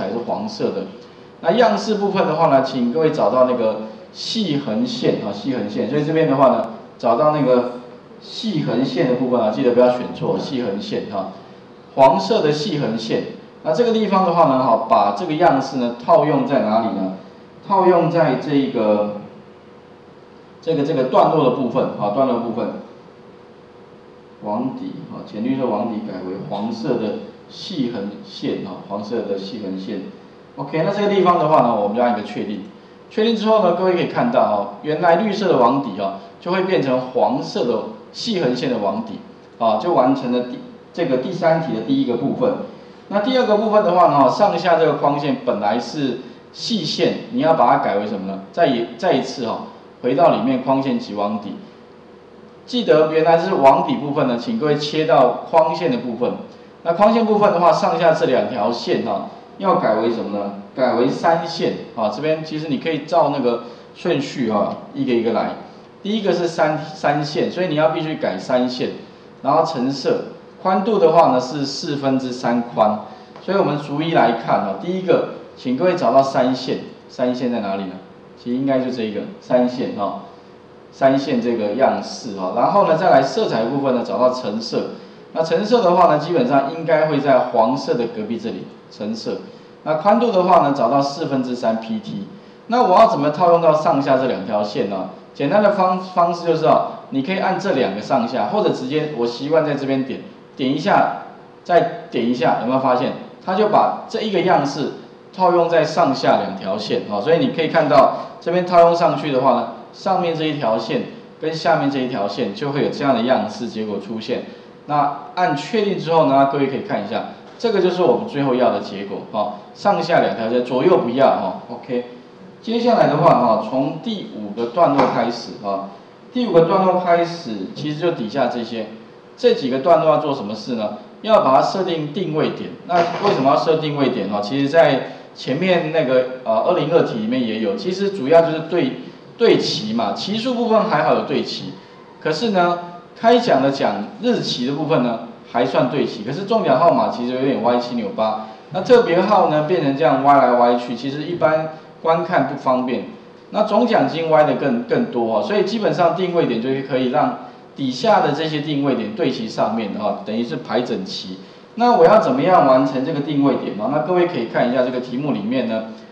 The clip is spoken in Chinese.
彩是黄色的。那样式部分的话呢，请各位找到那个细横线啊，细横线。所以这边的话呢，找到那个细横线的部分啊，记得不要选错，细横线哈，黄色的细横线。那这个地方的话呢，哈，把这个样式呢套用在哪里呢？套用在这个段落的部分啊，段落部分。网底啊，浅绿色网底改为黄色的细横线啊，黄色的细横线。OK， 那这个地方的话呢，我们就按一个确定。确定之后呢，各位可以看到啊，原来绿色的网底啊，就会变成黄色的细横线的网底啊，就完成了第三题的第一个部分。那第二个部分的话呢，上下这个框线本来是细线，你要把它改为什么呢？再一次哈，回到里面框线及网底。记得原来是网底部分呢，请各位切到框线的部分。那框线部分的话，上下这两条线哈，要改为什么呢？改为3线啊。这边其实你可以照那个顺序哈，一个一个来。第一个是三线，所以你要必须改3线，然后成色。宽度的话呢是3/4宽，所以我们逐一来看啊。第一个，请各位找到3线，3线在哪里呢？其实应该就这一个3线哈。3线这个样式哈，然后呢再来色彩部分呢找到橙色，那橙色的话呢基本上应该会在黄色的隔壁这里橙色，那宽度的话呢找到3/4 PT， 那我要怎么套用到上下这两条线呢？简单的方式就是你可以按这两个上下，或者直接我习惯在这边点一下，再点一下，有没有发现它就把这一个样式套用在上下两条线啊，所以你可以看到这边套用上去的话呢。上面这一条线跟下面这一条线就会有这样的样式结果出现。那按确定之后呢，各位可以看一下，这个就是我们最后要的结果哈。上下两条线，左右不要哈。OK， 接下来的话哈，从第5个段落开始哈，第5个段落开始，其实就底下这几个段落要做什么事呢？要把它设定定位点。那为什么要设定位点哈？其实在前面那个202题里面也有，其实主要就是对齐嘛，期数部分还好有对齐，可是呢，开讲的讲日期的部分呢还算对齐，可是中奖号码其实有点歪七扭八，那特别号呢变成这样歪来歪去，其实一般观看不方便。那总奖金歪的更多所以基本上定位点就是可以让底下的这些定位点对齐上面的等于是排整齐。那我要怎么样完成这个定位点呢？那各位可以看一下这个题目里面呢。